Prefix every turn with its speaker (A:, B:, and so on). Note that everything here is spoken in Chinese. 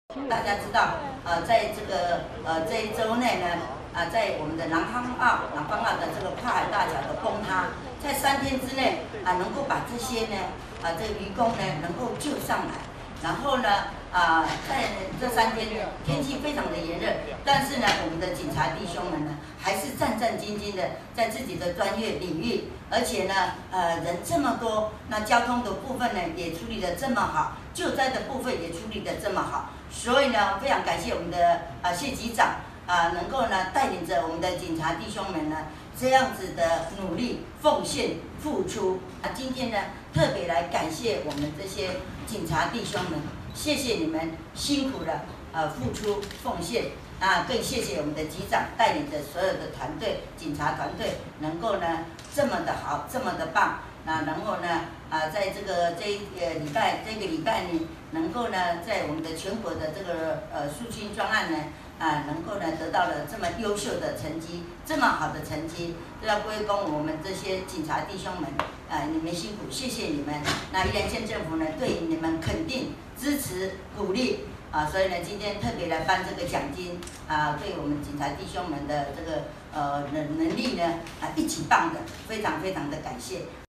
A: 大家知道，在这一周内呢，在我们的南方澳的这个跨海大桥的崩塌，在3天之内能够把这些呢这个渔工呢能够救上来，然后呢在这3天天气非常的炎热，但是呢我们的警察弟兄们呢还是战战兢兢的在自己的专业领域，而且呢人这么多，那交通的部分呢也处理得这么好，救灾的部分也处理得这么好。所以呢，非常感谢我们的谢局长能够呢带领着我们的警察弟兄们呢这样子的努力、奉献、付出。今天呢特别来感谢我们这些警察弟兄们，谢谢你们辛苦的付出奉献更谢谢我们的局长带领着所有的团队、警察团队能够呢这么的好、这么的棒。然后呢在这个礼拜呢，能够呢在我们的全国的这个肃清专案呢能够呢得到了这么优秀的成绩，这么好的成绩，都要归功我们这些警察弟兄们你们辛苦，谢谢你们。那宜兰县政府呢对你们肯定、支持、鼓励所以呢今天特别来颁这个奖金对我们警察弟兄们的这个能力呢一级棒的，非常非常的感谢。